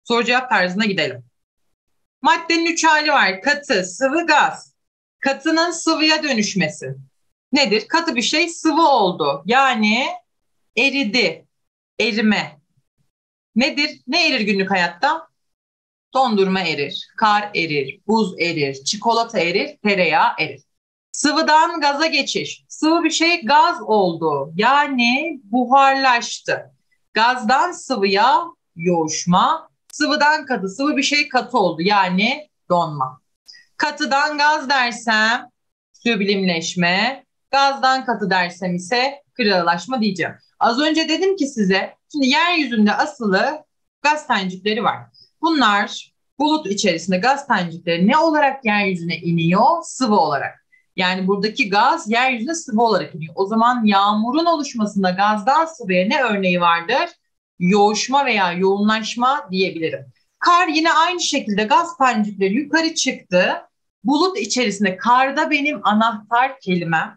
Soru cevap tarzına gidelim. Maddenin 3 hali var. Katı, sıvı, gaz. Katının sıvıya dönüşmesi. Nedir? Katı bir şey sıvı oldu. Yani eridi, erime. Nedir? Ne erir günlük hayatta? Dondurma erir, kar erir, buz erir, çikolata erir, tereyağı erir. Sıvıdan gaza geçiş. Sıvı bir şey gaz oldu. Yani buharlaştı. Gazdan sıvıya yoğuşma. Sıvıdan katı. Sıvı bir şey katı oldu. Yani donma. Katıdan gaz dersem süblimleşme. Gazdan katı dersem ise kırılaşma diyeceğim. Az önce dedim ki size şimdi yeryüzünde asılı gaz tanecikleri var. Bunlar bulut içerisinde gaz tanecikleri ne olarak yeryüzüne iniyor? Sıvı olarak. Yani buradaki gaz yeryüzüne sıvı olarak iniyor. O zaman yağmurun oluşmasında gazdan sıvıya ne örneği vardır? Yoğuşma veya yoğunlaşma diyebilirim. Kar yine aynı şekilde gaz tanecikleri yukarı çıktı. Bulut içerisinde karda benim anahtar kelimem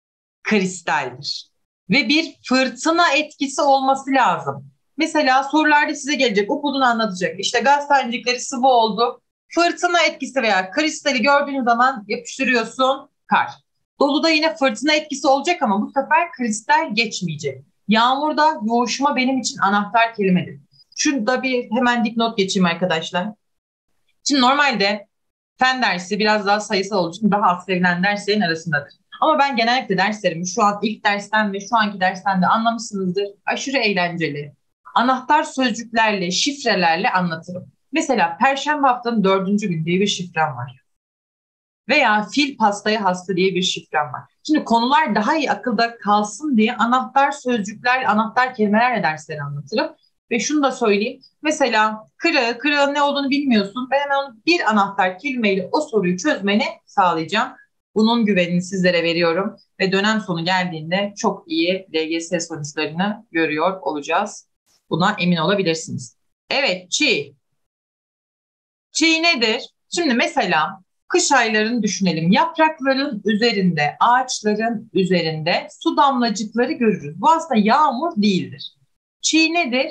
kristaldir. Ve bir fırtına etkisi olması lazım. Mesela sorularda size gelecek, okulunu anlatacak. İşte gaz tanecikleri sıvı oldu. Fırtına etkisi veya kristali gördüğün zaman yapıştırıyorsun kar. Doluda yine fırtına etkisi olacak ama bu sefer kristal geçmeyecek. Yağmurda yoğuşma benim için anahtar kelimedir. Şurada bir hemen dipnot geçeyim arkadaşlar. Şimdi normalde fen dersi biraz daha sayısal olduğu için daha az sevilen derslerin arasındadır. Ama ben genellikle derslerimi şu an ilk dersten ve şu anki dersten de anlamışsınızdır. Aşırı eğlenceli. Anahtar sözcüklerle, şifrelerle anlatırım. Mesela Perşembe haftanın 4. gün diye bir şifrem var. Veya fil pastaya hasta diye bir şifrem var. Şimdi konular daha iyi akılda kalsın diye anahtar sözcükler, anahtar kelimelerle dersleri anlatırım. Ve şunu da söyleyeyim. Mesela kırığın ne olduğunu bilmiyorsun. Ben hemen bir anahtar kelimeyle o soruyu çözmeni sağlayacağım. Bunun güvenini sizlere veriyorum. Ve dönem sonu geldiğinde çok iyi LGS sonuçlarını görüyor olacağız. Buna emin olabilirsiniz. Evet, çiğ. Çiğ nedir? Şimdi mesela kış aylarını düşünelim. Yaprakların üzerinde, ağaçların üzerinde su damlacıkları görürüz. Bu aslında yağmur değildir. Çiğ nedir?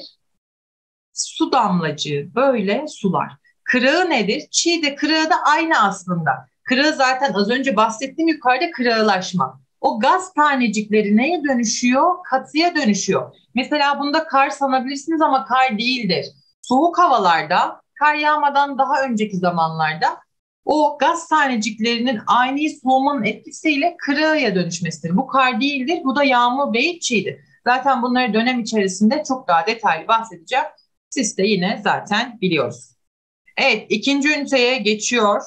Su damlacığı, böyle sular. Kırığı nedir? Çiğ de kırığı da aynı aslında. Kırığı zaten az önce bahsettiğim yukarıda kırığılaşma. O gaz tanecikleri neye dönüşüyor? Katıya dönüşüyor. Mesela bunda kar sanabilirsiniz ama kar değildir. Soğuk havalarda, kar yağmadan daha önceki zamanlarda o gaz taneciklerinin ani soğumanın etkisiyle kırığıya dönüşmesidir. Bu kar değildir, bu da yağmur değil, çiğdir. Zaten bunları dönem içerisinde çok daha detaylı bahsedeceğim. Siz de yine zaten biliyoruz. Evet, ikinci üniteye geçiyor.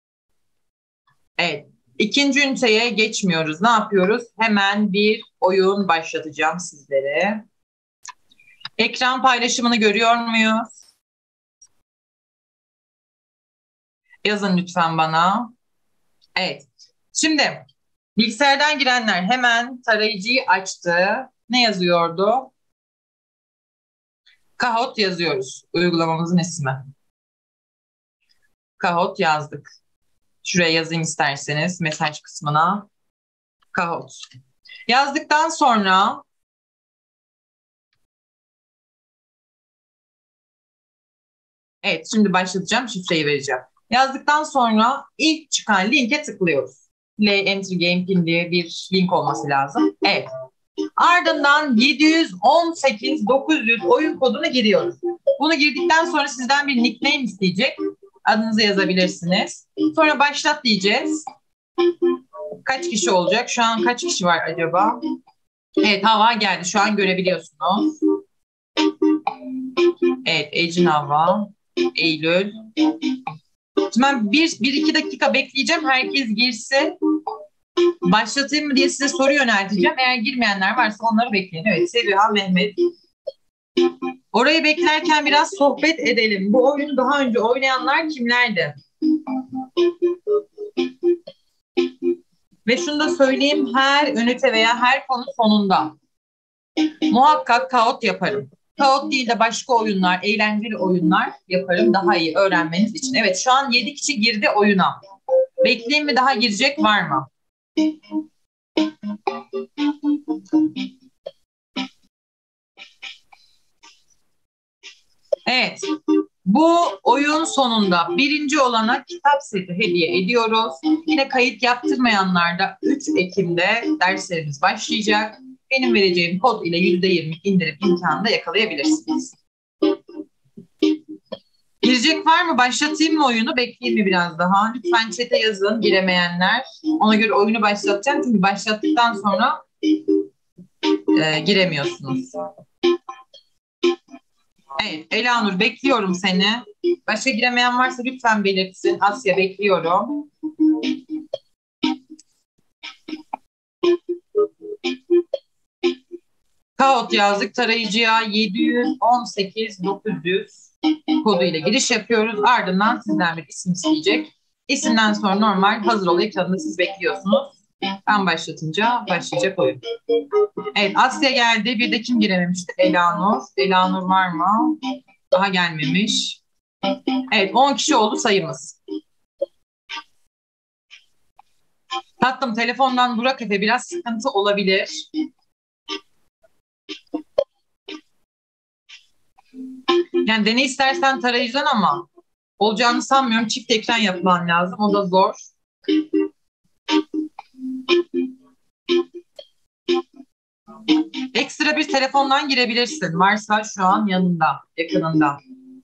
Evet, ikinci üniteye geçmiyoruz. Ne yapıyoruz? Hemen bir oyun başlatacağım sizlere. Ekran paylaşımını görüyor muyuz? Yazın lütfen bana. Evet. Şimdi bilgisayardan girenler hemen tarayıcıyı açtı. Ne yazıyordu? Kahoot yazıyoruz. Uygulamamızın ismi. Kahoot yazdık. Şuraya yazayım isterseniz mesaj kısmına. Kahoot. Yazdıktan sonra evet şimdi başlatacağım şifreyi vereceğim. Yazdıktan sonra ilk çıkan linke tıklıyoruz. Play Enter Game Pin diye bir link olması lazım. Evet. Ardından 718 900 oyun kodunu giriyoruz. Bunu girdikten sonra sizden bir nickname isteyecek. Adınızı yazabilirsiniz. Sonra başlat diyeceğiz. Kaç kişi olacak? Şu an kaç kişi var acaba? Evet, Hava geldi. Şu an görebiliyorsunuz. Evet, Ecin Hava, Eylül. Şimdi ben bir iki dakika bekleyeceğim. Herkes girsin. Başlatayım mı diye size soru yönelteceğim. Eğer girmeyenler varsa onları bekleyin. Evet, Seviha, Mehmet. Orayı beklerken biraz sohbet edelim. Bu oyunu daha önce oynayanlar kimlerdi? Ve şunu da söyleyeyim, her ünite veya her konu sonunda muhakkak kaot yaparım. Kaot değil de başka oyunlar, eğlenceli oyunlar yaparım daha iyi öğrenmeniz için. Evet, şu an 7 kişi girdi oyuna. Bekleyeyim mi, daha girecek var mı? Evet. Bu oyun sonunda birinci olana kitap seti hediye ediyoruz. Yine kayıt yaptırmayanlar da 3 Ekim'de derslerimiz başlayacak. Benim vereceğim kod ile %20 indirim imkanı da yakalayabilirsiniz. Girecek var mı? Başlatayım mı oyunu? Bekleyeyim mi biraz daha? Lütfen chat'e yazın giremeyenler. Ona göre oyunu başlatacağım. Çünkü başlattıktan sonra giremiyorsunuz. Evet, Elanur bekliyorum seni. Başka giremeyen varsa lütfen belirtsin. Asya bekliyorum. Kaot yazdık tarayıcıya 718-900 koduyla giriş yapıyoruz. Ardından sizden bir isim isteyecek. İsimden sonra normal hazır ol ekranında siz bekliyorsunuz. Ben başlatınca başlayacak oyun. Evet Asya geldi. Bir de kim girememişti? Elanur. Elanur var mı? Daha gelmemiş. Evet 10 kişi oldu sayımız. Tatlım telefondan Burak Efe biraz sıkıntı olabilir. Yani dene istersen tarayıcıdan ama olacağını sanmıyorum. Çift ekran yapman lazım. O da zor. Ekstra bir telefondan girebilirsin. Varsa şu an yanında, yakınında.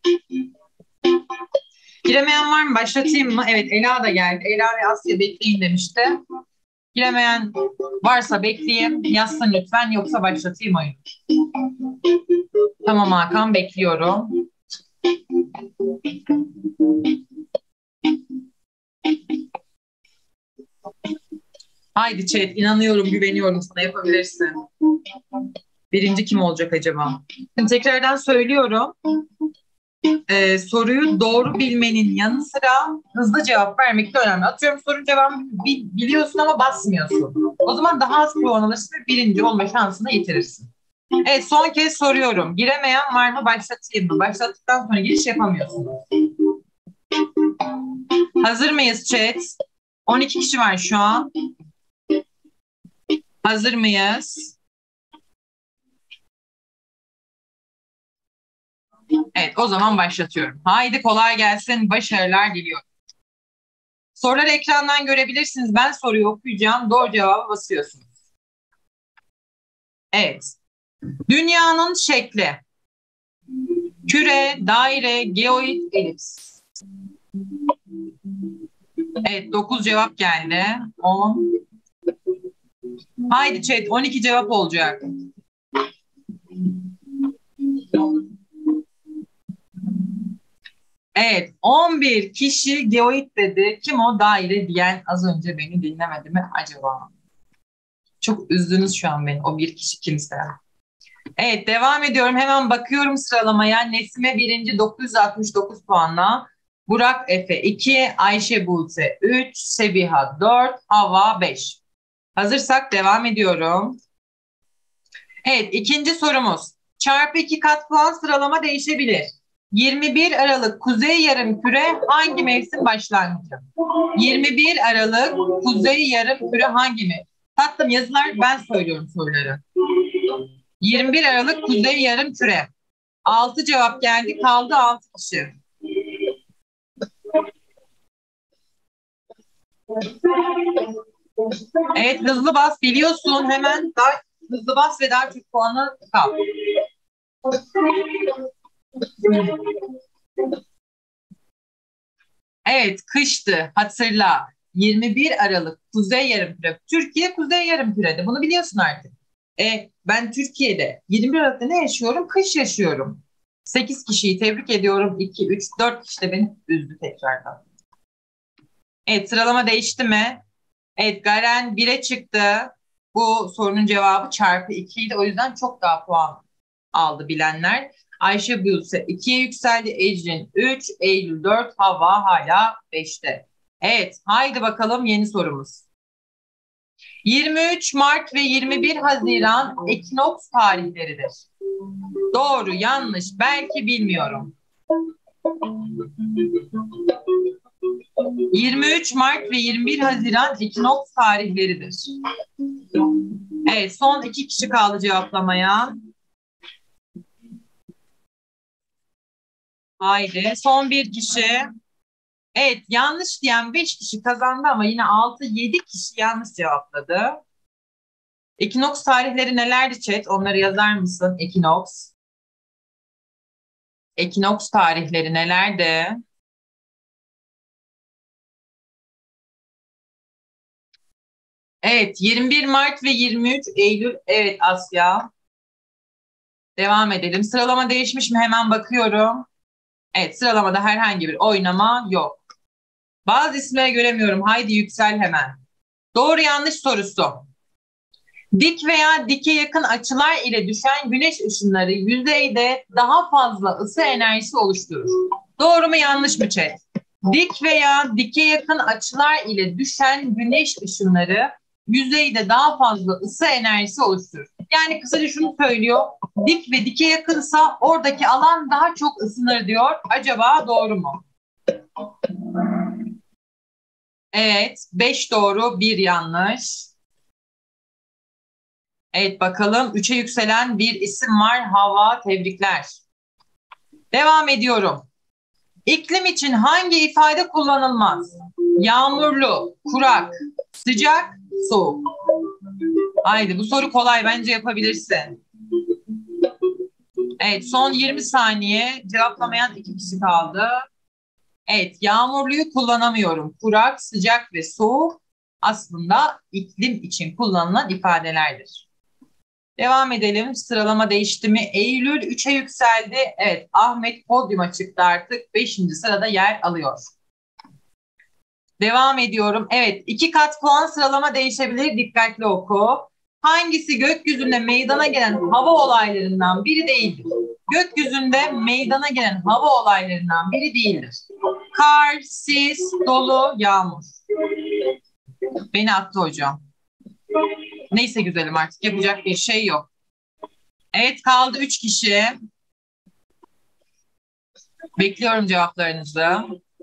Giremeyen var mı? Başlatayım mı? Evet Ela da geldi. Ela ve Asya bekleyin demişti. Giremeyen varsa bekleyeyim. Yazsın lütfen yoksa başlatayım oyunu. Tamam Hakan bekliyorum. Haydi chat inanıyorum güveniyorum sana yapabilirsin. Birinci kim olacak acaba? Şimdi tekrardan söylüyorum. Soruyu doğru bilmenin yanı sıra hızlı cevap vermek de önemli. Atıyorum sorunun cevabını biliyorsun ama basmıyorsun. O zaman daha az puan alırsın ve birinci olma şansını yitirirsin. Evet son kez soruyorum. Giremeyen var mı? Başlatayım mı? Başlattıktan sonra giriş yapamıyorsunuz. Hazır mıyız chat? 12 kişi var şu an. Hazır mıyız? Evet o zaman başlatıyorum. Haydi kolay gelsin. Başarılar diliyorum. Soruları ekrandan görebilirsiniz. Ben soruyu okuyacağım. Doğru cevabı basıyorsunuz. Evet. Dünyanın şekli. Küre, daire, geoid, elips. Evet 9 cevap geldi. 10. Haydi chat 12 cevap olacak. Evet 11 kişi geoid dedi. Kim o daire diyen az önce beni dinlemedi mi acaba? Çok üzdünüz şu an beni o bir kişi kimse. Evet devam ediyorum. Hemen bakıyorum sıralamaya. Nesime birinci 969 puanla. Burak Efe 2, Ayşe Buse 3, Sebiha 4, Hava 5. Hazırsak devam ediyorum. Evet ikinci sorumuz. Çarpı 2 kat puan sıralama değişebilir. 21 Aralık Kuzey Yarımküre hangi mevsim başlangıcı? 21 Aralık Kuzey Yarımküre hangi mevsim? Tatlım yazılar ben söylüyorum soruları. 21 Aralık Kuzey Yarımküre. 6 cevap geldi kaldı 6 kişi. Evet hızlı bas biliyorsun hemen daha hızlı bas ve daha çok puanı kal. Evet kıştı hatırla. 21 Aralık Kuzey Yarımküre. Türkiye Kuzey Yarımküre'de bunu biliyorsun artık. Ben Türkiye'de 21 Aralık'ta ne yaşıyorum? Kış yaşıyorum. 8 kişiyi tebrik ediyorum. 2, 3, 4 kişi de beni üzdü tekrardan. Evet sıralama değişti mi? Evet Garen 1'e çıktı. Bu sorunun cevabı çarpı 2 idi. O yüzden çok daha puan aldı bilenler. Ayşe Buse 2'ye yükseldi. Ecrin 3, Eylül 4, Hava hala 5'te. Evet haydi bakalım yeni sorumuz. 23 Mart ve 21 Haziran ekinoks tarihleridir. Doğru, yanlış, belki bilmiyorum. 23 Mart ve 21 Haziran ekinoks tarihleridir. Evet, son 2 kişi kaldı cevaplamaya. Haydi son bir kişi. Evet, yanlış diyen 5 kişi kazandı ama yine 6-7 kişi yanlış cevapladı. Ekinoks tarihleri nelerdi chat? Onları yazar mısın? Ekinoks. Ekinoks tarihleri nelerdi? Evet, 21 Mart ve 23 Eylül. Evet Asya. Devam edelim. Sıralama değişmiş mi? Hemen bakıyorum. Evet, sıralamada herhangi bir oynama yok. Bazı isimleri göremiyorum. Haydi yüksel hemen. Doğru yanlış sorusu. Dik veya dike yakın açılar ile düşen güneş ışınları yüzeyde daha fazla ısı enerjisi oluşturur. Doğru mu yanlış mı chat? Dik veya dike yakın açılar ile düşen güneş ışınları yüzeyde daha fazla ısı enerjisi oluşturur. Yani kısaca şunu söylüyor. Dik ve dike yakınsa oradaki alan daha çok ısınır diyor. Acaba doğru mu? Evet, 5 doğru, bir yanlış. Evet bakalım 3'e yükselen bir isim var. Hava, tebrikler. Devam ediyorum. İklim için hangi ifade kullanılmaz? Yağmurlu, kurak, sıcak, soğuk. Haydi bu soru kolay bence yapabilirsin. Evet son 20 saniye cevaplamayan 2 kişi kaldı. Evet yağmurluyu kullanamıyorum. Kurak, sıcak ve soğuk aslında iklim için kullanılan ifadelerdir. Devam edelim. Sıralama değişti mi? Eylül 3'e yükseldi. Evet, Ahmet podyuma çıktı artık. 5. sırada yer alıyor. Devam ediyorum. Evet, 2 kat puan sıralama değişebilir. Dikkatli oku. Hangisi gökyüzünde meydana gelen hava olaylarından biri değildir? Gökyüzünde meydana gelen hava olaylarından biri değildir. Kar, sis, dolu, yağmur. Beni attı hocam. Neyse güzelim artık yapacak bir şey yok. Evet kaldı 3 kişi. Bekliyorum cevaplarınızı.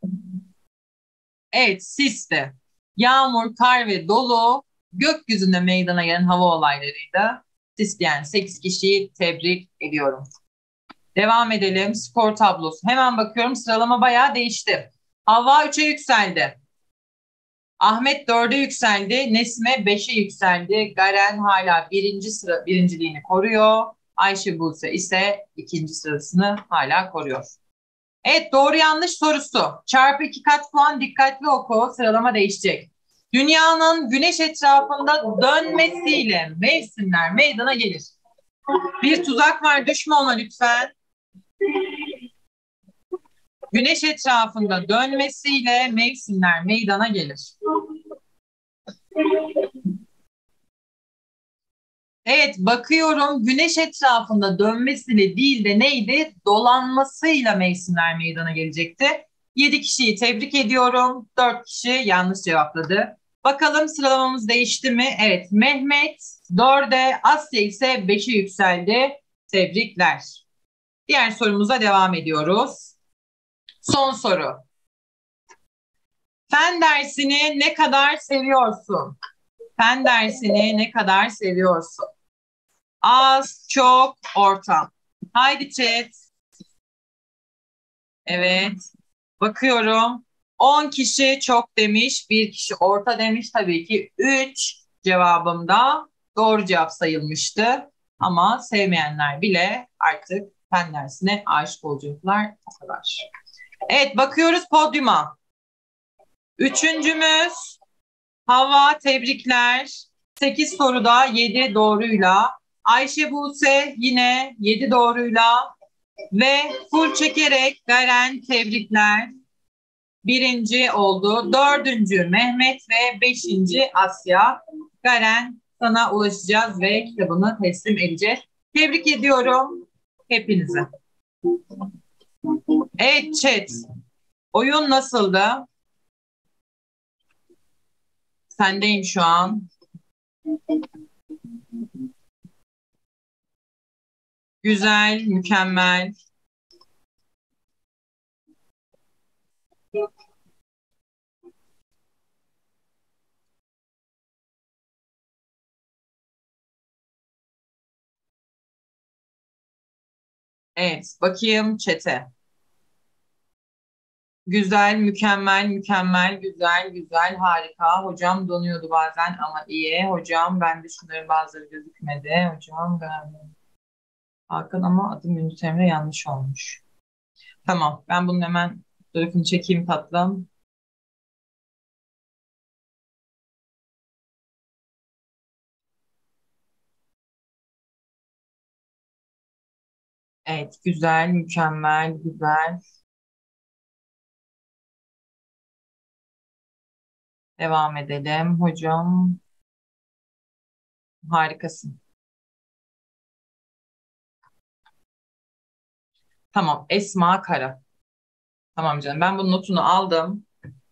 Evet, sis de. Yağmur, kar ve dolu gökyüzünde meydana gelen hava olaylarıydı. Sis yani 8 kişiyi tebrik ediyorum. Devam edelim. Skor tablosu. Hemen bakıyorum sıralama bayağı değişti. Havva 3'e yükseldi. Ahmet 4'e yükseldi. Nesime 5'e yükseldi. Garen hala birinciliğini koruyor. Ayşe Buse ise ikinci sırasını hala koruyor. Evet doğru yanlış sorusu. Çarpı 2 kat puan dikkatli oku. Sıralama değişecek. Dünyanın güneş etrafında dönmesiyle mevsimler meydana gelir. Bir tuzak var düşme ona lütfen. Güneş etrafında dönmesiyle mevsimler meydana gelir. Evet bakıyorum güneş etrafında dönmesiyle değil de neydi? Dolanmasıyla mevsimler meydana gelecekti. 7 kişiyi tebrik ediyorum. 4 kişi yanlış cevapladı. Bakalım sıralamamız değişti mi? Evet Mehmet 4'e, Asya ise 5'e yükseldi. Tebrikler. Diğer sorumuza devam ediyoruz. Son soru. Fen dersini ne kadar seviyorsun? Fen dersini ne kadar seviyorsun? Az, çok, orta. Haydi chat. Evet. Bakıyorum. 10 kişi çok demiş, bir kişi orta demiş. Tabii ki 3 cevabımda doğru cevap sayılmıştı. Ama sevmeyenler bile artık fen dersine aşık olacaklar. O kadar. Evet, bakıyoruz podyuma. Üçüncümüz Hava, tebrikler. 8 soruda 7 doğruyla. Ayşe Buse yine 7 doğruyla. Ve full çekerek Garen tebrikler. Birinci oldu. Dördüncü Mehmet ve beşinci Asya. Garen sana ulaşacağız ve kitabını teslim edeceğiz. Tebrik ediyorum hepinizi. Evet chat. Oyun nasıldı? Sendeyim şu an. Güzel, mükemmel. Evet, bakayım chat'e. Güzel, mükemmel, mükemmel, güzel, güzel, harika. Hocam donuyordu bazen ama iyi. Hocam ben de şunların bazıları gözükmedi. Hocam ben... Hakan ama adım Yunus Emre yanlış olmuş. Tamam, ben bunun hemen fotoğrafını çekeyim tatlım. Evet, güzel, mükemmel, güzel. Devam edelim. Hocam harikasın. Tamam, Esma Kara. Tamam canım, ben bunun notunu aldım.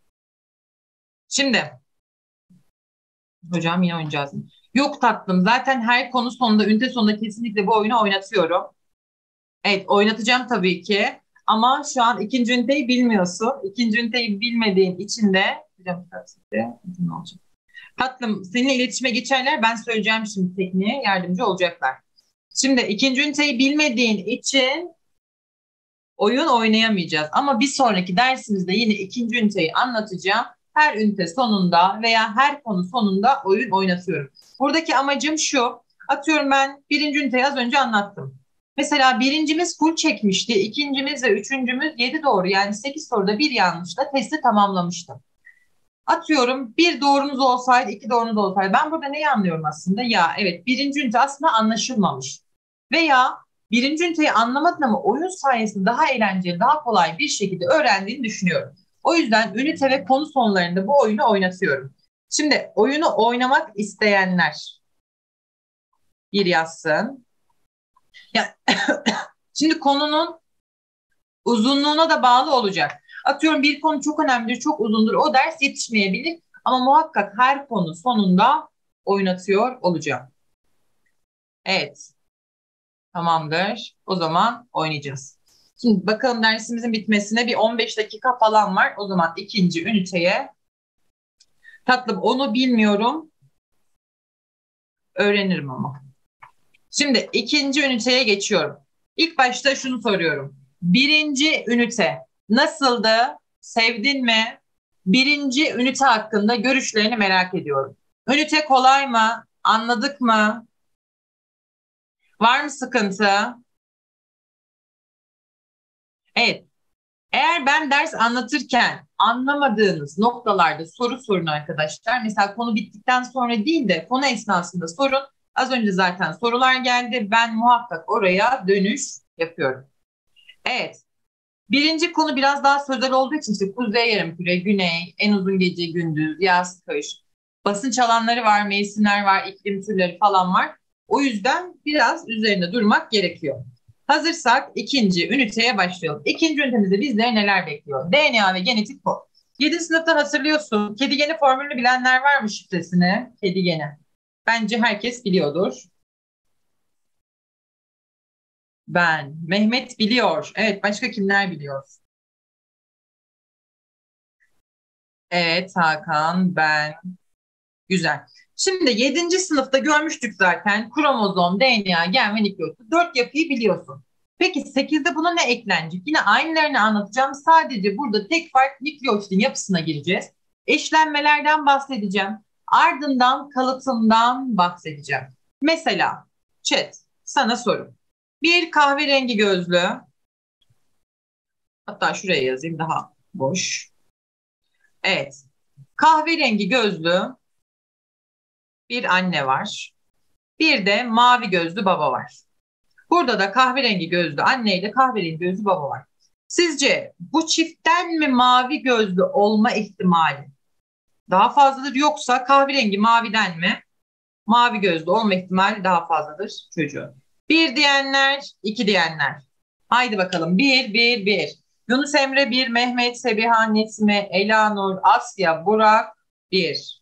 Şimdi, hocam yine oynayacağız. Yok tatlım, zaten her konu sonunda, ünite sonunda kesinlikle bu oyunu oynatıyorum. Evet, oynatacağım tabii ki. Ama şu an ikinci üniteyi bilmiyorsun. İkinci üniteyi bilmediğin için de... Hocam, ne olacak? Tatlım, seninle iletişime geçerler. Ben söyleyeceğim şimdi tekniğe, yardımcı olacaklar. Şimdi ikinci üniteyi bilmediğin için oyun oynayamayacağız. Ama bir sonraki dersimizde yine ikinci üniteyi anlatacağım. Her ünite sonunda veya her konu sonunda oyun oynatıyorum. Buradaki amacım şu. Atıyorum, ben birinci üniteyi az önce anlattım. Mesela birincimiz full çekmişti. İkincimiz ve üçüncümüz 7 doğru, yani 8 soruda bir yanlışla testi tamamlamıştı. Atıyorum, bir doğrunuz olsaydı, iki doğrunuz olsaydı. Ben burada neyi anlıyorum aslında? Ya evet, birinci ünite aslında anlaşılmamış. Veya birinci üniteyi anlamadın ama oyun sayesinde daha eğlenceli, daha kolay bir şekilde öğrendiğini düşünüyorum. O yüzden ünite ve konu sonlarında bu oyunu oynatıyorum. Şimdi oyunu oynamak isteyenler bir yazsın. Ya, şimdi konunun uzunluğuna da bağlı olacak. Atıyorum, bir konu çok önemlidir, çok uzundur. O ders yetişmeyebilir ama muhakkak her konu sonunda oynatıyor olacağım. Evet, tamamdır. O zaman oynayacağız. Şimdi bakalım, dersimizin bitmesine bir 15 dakika falan var. O zaman ikinci üniteye. Tatlım, onu bilmiyorum. Öğrenirim ama. Şimdi ikinci üniteye geçiyorum. İlk başta şunu soruyorum. Birinci ünite nasıldı? Sevdin mi? Birinci ünite hakkında görüşlerini merak ediyorum. Ünite kolay mı? Anladık mı? Var mı sıkıntı? Evet. Eğer ben ders anlatırken anlamadığınız noktalarda soru sorun arkadaşlar. Mesela konu bittikten sonra değil de konu esnasında sorun. Az önce zaten sorular geldi. Ben muhakkak oraya dönüş yapıyorum. Evet. Birinci konu biraz daha sözel olduğu için işte kuzey yarımküre, güney, en uzun gece gündüz, yaz, kış. Basınç alanları var, mevsimler var, iklim türleri falan var. O yüzden biraz üzerinde durmak gerekiyor. Hazırsak ikinci üniteye başlayalım. İkinci ünitemizde bizleri neler bekliyor? DNA ve genetik kod. 7. sınıfta hatırlıyorsun. Kedi geni formülünü bilenler var mı, şifresini? Kedi geni. Bence herkes biliyordur. Ben. Mehmet biliyor. Evet, başka kimler biliyor? Evet, Hakan, ben. Güzel. Şimdi yedinci sınıfta görmüştük zaten kromozom, DNA, gen ve nükleotit. Dört yapıyı biliyorsun. Peki sekizde buna ne eklenecek? Yine aynılarını anlatacağım. Sadece burada tek fark nükleotitin yapısına gireceğiz. Eşlenmelerden bahsedeceğim. Ardından kalıtımdan bahsedeceğim. Mesela chat, sana soru. Bir kahverengi gözlü, hatta şuraya yazayım daha boş. Evet. Kahverengi gözlü bir anne var. Bir de mavi gözlü baba var. Burada da kahverengi gözlü anne ile kahverengi gözlü baba var. Sizce bu çiftten mi mavi gözlü olma ihtimali daha fazladır, yoksa kahverengi maviden mi mavi gözlü olma ihtimali daha fazladır çocuğun? Bir diyenler, iki diyenler. Haydi bakalım. Bir, bir, bir. Yunus Emre bir, Mehmet, Sebiha, Nesime, Elanur, Asya, Burak bir.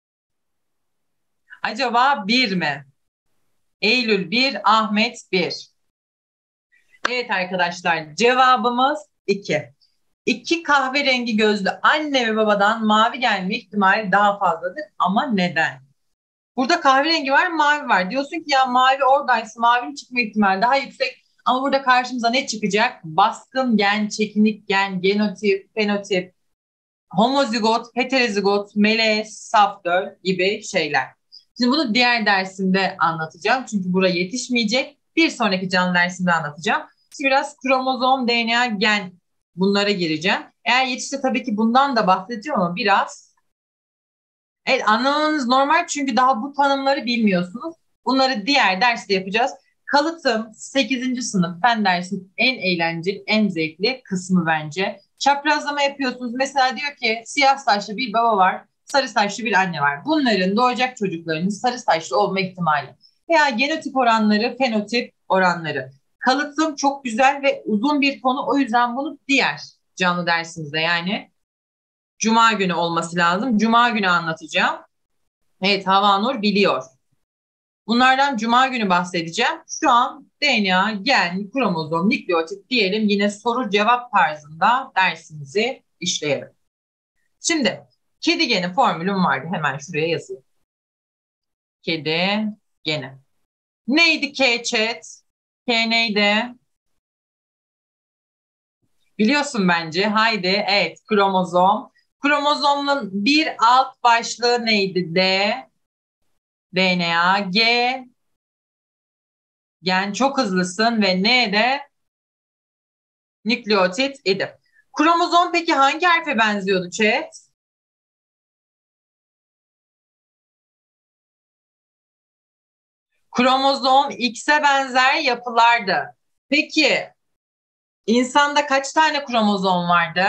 Acaba bir mi? Eylül bir, Ahmet bir. Evet arkadaşlar, cevabımız 2. İki kahverengi gözlü anne ve babadan mavi gelme ihtimali daha fazladır. Ama neden? Burada kahverengi var, mavi var. Diyorsun ki ya mavi oradaysa mavinin çıkma ihtimali daha yüksek. Ama burada karşımıza ne çıkacak? Baskın gen, çekinik gen, genotip, fenotip, homozigot, heterozigot, melez, saf döl gibi şeyler. Şimdi bunu diğer dersimde anlatacağım. Çünkü buraya yetişmeyecek. Bir sonraki canlı dersimde anlatacağım. Şimdi biraz kromozom, DNA, gen bunlara gireceğim. Eğer yetişse tabii ki bundan da bahsedeceğim ama biraz. Evet, anlamanız normal çünkü daha bu tanımları bilmiyorsunuz. Bunları diğer derste yapacağız. Kalıtım 8. sınıf fen dersinin en eğlenceli, en zevkli kısmı bence. Çaprazlama yapıyorsunuz. Mesela diyor ki siyah saçlı bir baba var, sarı saçlı bir anne var. Bunların doğacak çocuklarının sarı saçlı olma ihtimali. Veya genotip oranları, fenotip oranları. Kalıtım çok güzel ve uzun bir konu. O yüzden bunu diğer canlı dersimizde yani Cuma günü olması lazım. Cuma günü anlatacağım. Evet, Havanur biliyor. Bunlardan Cuma günü bahsedeceğim. Şu an DNA, gen, kromozom, nükleotit diyelim yine soru cevap tarzında dersimizi işleyelim. Şimdi kedi geni formülüm vardı. Hemen şuraya yazayım. Kedi geni. Neydi K chat? K neydi? Biliyorsun bence. Haydi. Evet, kromozom. Kromozomun bir alt başlığı neydi? DNA. Gen çok hızlısın ve N de nükleotit idi. Kromozom peki hangi harfe benziyordu chat? Kromozom X'e benzer yapılardı. Peki insanda kaç tane kromozom vardı?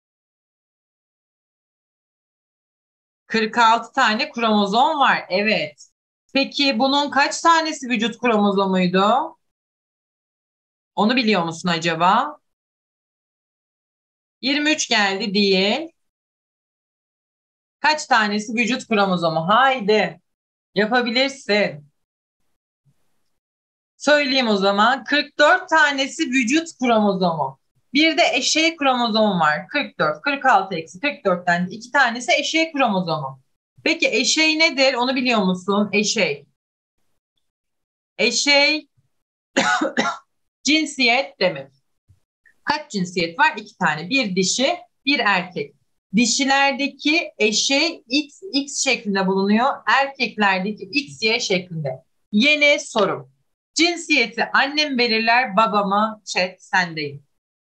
46 tane kromozom var. Evet. Peki bunun kaç tanesi vücut kromozomuydu? Onu biliyor musun acaba? 23 geldi değil. Kaç tanesi vücut kromozomu? Haydi. Yapabilirsin. Söyleyeyim o zaman. 44 tanesi vücut kromozomu. Bir de eşey kromozomu var. 44. 46 eksi 44'ten de 2 tanesi eşey kromozomu. Peki eşey nedir? Onu biliyor musun? Eşey. Eşey cinsiyet demek. Kaç cinsiyet var? 2 tane. Bir dişi, bir erkek. Dişilerdeki eşey XX şeklinde bulunuyor. Erkeklerdeki XY şeklinde. Yeni sorum. Cinsiyeti annem belirler, baba mı? Chat sendeyim.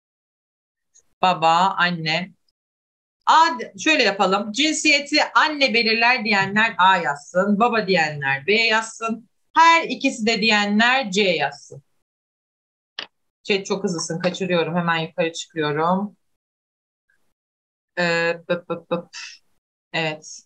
Baba, anne. Şöyle yapalım. Cinsiyeti anne belirler diyenler A yazsın. Baba diyenler B yazsın. Her ikisi de diyenler C yazsın. Chat çok hızlısın. Kaçırıyorum. Hemen yukarı çıkıyorum. Pıp pıp pıp. Evet.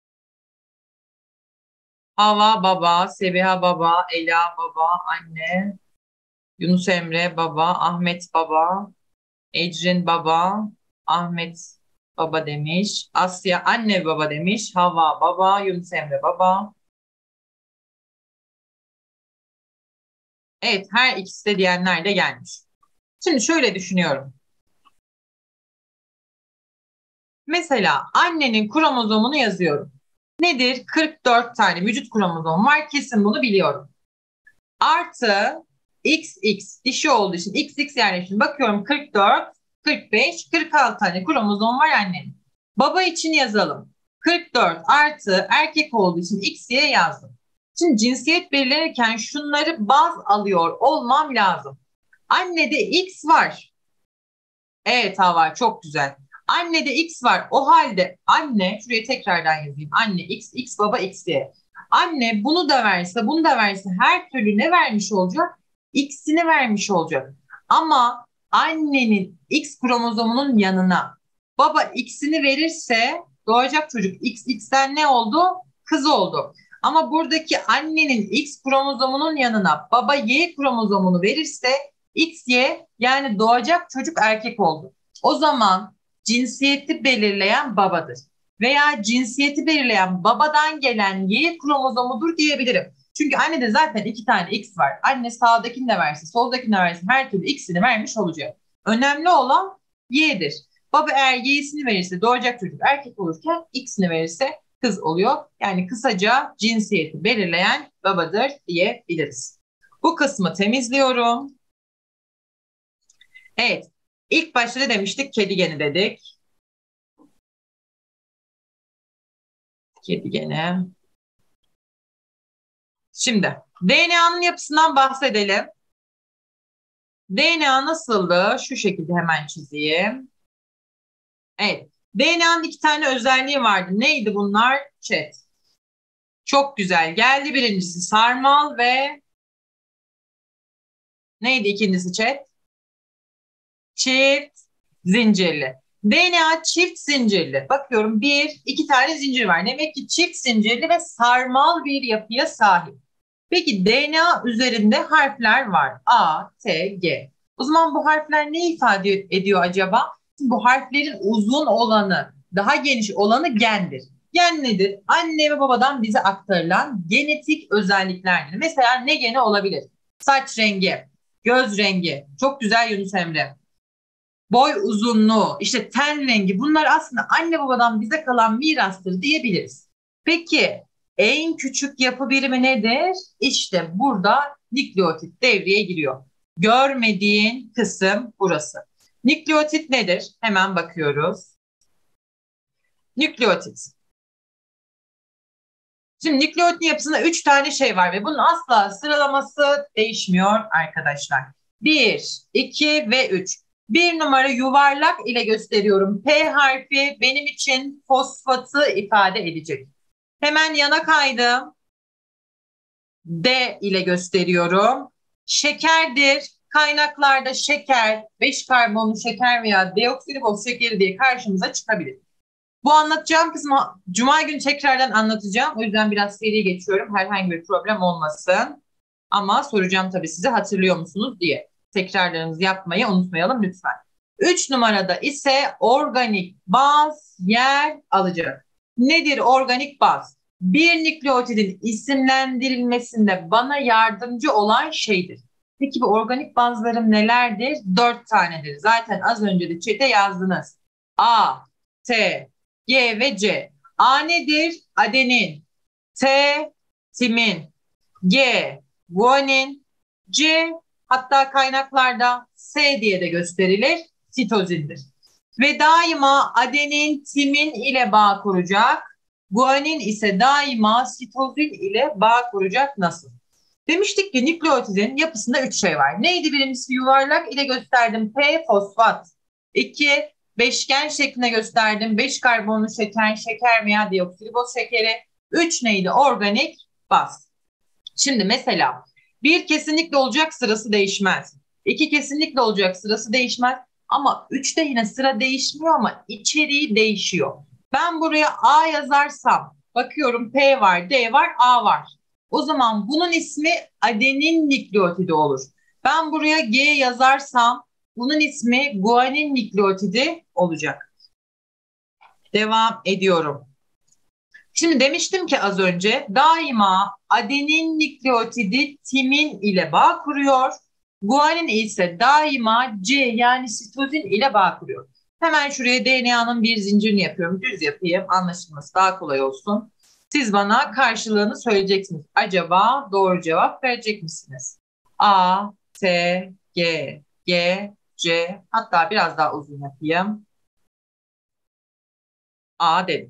Hava baba, Sebiha baba, Ela baba, anne, Yunus Emre baba, Ahmet baba, Ecrin baba, Ahmet baba demiş. Asya anne baba demiş. Hava baba, Yunus Emre baba. Evet, her ikisi de diyenler de gelmiş. Şimdi şöyle düşünüyorum. Mesela annenin kromozomunu yazıyorum. Nedir? 44 tane vücut kromozomu var. Kesin bunu biliyorum. Artı XX dişi olduğu için XX yerleşim. Bakıyorum 44, 45, 46 tane kromozom var annenin. Baba için yazalım. 44 artı erkek olduğu için XY yazdım. Şimdi cinsiyet belirlenirken şunları baz alıyor olmam lazım. Annede X var. Evet Hava çok güzel. Annede X var. O halde anne, şuraya tekrardan yazayım. Anne X, X baba X Y. Anne bunu da verse, bunu da verse her türlü ne vermiş olacak? X'ini vermiş olacak. Ama annenin X kromozomunun yanına baba X'ini verirse doğacak çocuk XX'ten ne oldu? Kız oldu. Ama buradaki annenin X kromozomunun yanına baba Y kromozomunu verirse XY yani doğacak çocuk erkek oldu. O zaman cinsiyeti belirleyen babadır. Veya cinsiyeti belirleyen babadan gelen Y kromozomudur diyebilirim. Çünkü annede zaten 2 tane X var. Anne sağdakini de verse, soldakini de verse her türlü X'ini vermiş olacak. Önemli olan Y'dir. Baba eğer Y'sini verirse doğacak çocuk erkek olurken X'ini verirse kız oluyor. Yani kısaca cinsiyeti belirleyen babadır diyebiliriz. Bu kısmı temizliyorum. Evet. İlk başta da demiştik kedi geni dedik. Kedi geni. Şimdi DNA'nın yapısından bahsedelim. DNA nasıldı? Şu şekilde hemen çizeyim. Evet. DNA'nın iki tane özelliği vardı. Neydi bunlar? Chat. Çok güzel. Geldi birincisi sarmal ve neydi ikincisi chat? Çift zincirli. DNA çift zincirli. Bakıyorum bir, iki tane zincir var. Demek ki çift zincirli ve sarmal bir yapıya sahip. Peki DNA üzerinde harfler var. A, T, G. O zaman bu harfler ne ifade ediyor acaba? Bu harflerin uzun olanı, daha geniş olanı gendir. Gen nedir? Anne ve babadan bize aktarılan genetik özelliklerdir. Mesela ne geni olabilir? Saç rengi, göz rengi. Çok güzel Yunus Emre. Boy uzunluğu, işte ten rengi, bunlar aslında anne babadan bize kalan mirastır diyebiliriz. Peki en küçük yapı birimi nedir? İşte burada nükleotit devreye giriyor. Görmediğin kısım burası. Nükleotit nedir? Hemen bakıyoruz. Nükleotit. Şimdi nükleotit yapısında 3 tane şey var ve bunun asla sıralaması değişmiyor arkadaşlar. 1, 2 ve 3. Bir numara yuvarlak ile gösteriyorum. P harfi benim için fosfatı ifade edecek. Hemen yana kaydım. D ile gösteriyorum. Şekerdir. Kaynaklarda şeker, 5 karbonlu şeker veya deoksiriboz şekeri diye karşımıza çıkabilir. Bu anlatacağım kısmı Cuma günü tekrardan anlatacağım. O yüzden biraz seri geçiyorum. Herhangi bir problem olmasın. Ama soracağım tabii size hatırlıyor musunuz diye. Tekrarlarınızı yapmayı unutmayalım lütfen. 3 numarada ise organik baz yer alacak. Nedir organik baz? Bir nükleotidin isimlendirilmesinde bana yardımcı olan şeydir. Peki bu organik bazlarım nelerdir? 4 tanedir. Zaten az önce de chat'e yazdınız. A, T, G ve C. A nedir? Adenin. T, timin. G, guanin. C, hatta kaynaklarda S diye de gösterilir, sitozindir. Ve daima adenin timin ile bağ kuracak. Guanin ise daima sitozin ile bağ kuracak. Nasıl? Demiştik ki nükleotidin yapısında 3 şey var. Neydi birincisi? Yuvarlak ile gösterdim. P fosfat. 2, beşgen şeklinde gösterdim. 5 karbonlu şeker, şeker veya deoksiriboz şekeri. 3 neydi? Organik baz. Şimdi mesela bir kesinlikle olacak, sırası değişmez. 2 kesinlikle olacak, sırası değişmez. Ama 3'te yine sıra değişmiyor ama içeriği değişiyor. Ben buraya A yazarsam bakıyorum P var, D var, A var. O zaman bunun ismi adenin nükleotidi olur. Ben buraya G yazarsam bunun ismi guanin nükleotidi olacak. Devam ediyorum. Şimdi demiştim ki az önce daima adenin nükleotidi timin ile bağ kuruyor. Guanin ise daima C yani sitozin ile bağ kuruyor. Hemen şuraya DNA'nın bir zincirini yapıyorum. Düz yapayım, anlaşılması daha kolay olsun. Siz bana karşılığını söyleyeceksiniz. Acaba doğru cevap verecek misiniz? A, T, G, G, C. Hatta biraz daha uzun yapayım. A dedim.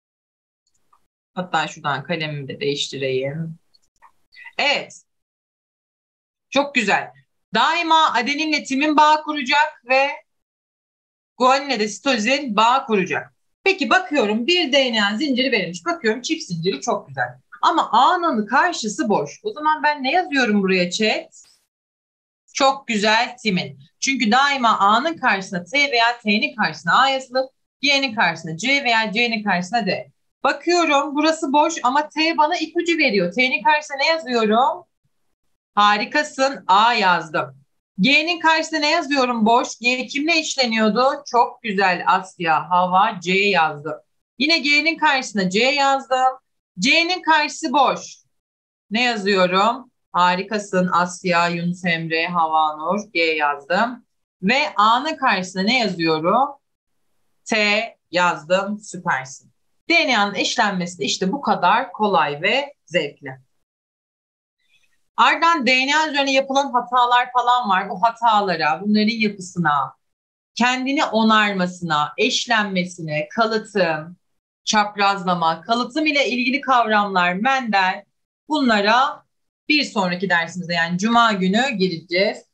Hatta şuradan kalemimi de değiştireyim. Evet, çok güzel. Daima adeninle timin bağ kuracak ve guaninle de sitozin bağ kuracak. Peki bakıyorum bir DNA zinciri verilmiş. Bakıyorum çift zinciri çok güzel. Ama A'nın karşısı boş. O zaman ben ne yazıyorum buraya chat? Çok güzel timin. Çünkü daima A'nın karşısına T veya T'nin karşısına A yazılır. G'nin karşısına C veya C'nin karşısına D. Bakıyorum burası boş ama T bana ipucu veriyor. T'nin karşısına ne yazıyorum? Harikasın. A yazdım. G'nin karşısına ne yazıyorum? Boş. G kimle işleniyordu? Çok güzel Asya. Hava. C yazdım. Yine G'nin karşısına C yazdım. C'nin karşısı boş. Ne yazıyorum? Harikasın Asya, Yunus Emre, Havanur. G yazdım. Ve A'nın karşısına ne yazıyorum? T yazdım. Süpersin. DNA'nın eşlenmesi de işte bu kadar kolay ve zevkli. Ardından DNA üzerine yapılan hatalar falan var. O hatalara, bunların yapısına, kendini onarmasına, eşlenmesine, kalıtım, çaprazlama, kalıtım ile ilgili kavramlar, Mendel, bunlara bir sonraki dersimizde yani Cuma günü gireceğiz.